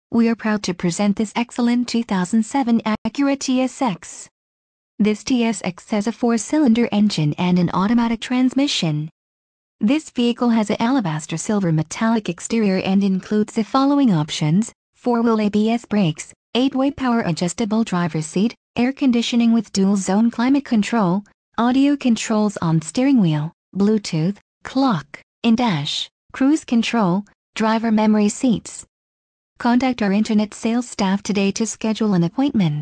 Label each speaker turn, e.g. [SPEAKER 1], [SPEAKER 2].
[SPEAKER 1] We are proud to present this excellent 2007 Acura TSX. This TSX has a 4-cylinder engine and an automatic transmission. This vehicle has an alabaster silver metallic exterior and includes the following options: 4-wheel ABS brakes, 8-way power adjustable driver's seat, air conditioning with dual-zone climate control, audio controls on steering wheel, Bluetooth, clock, in-dash, cruise control, driver memory seats. Contact our internet sales staff today to schedule an appointment.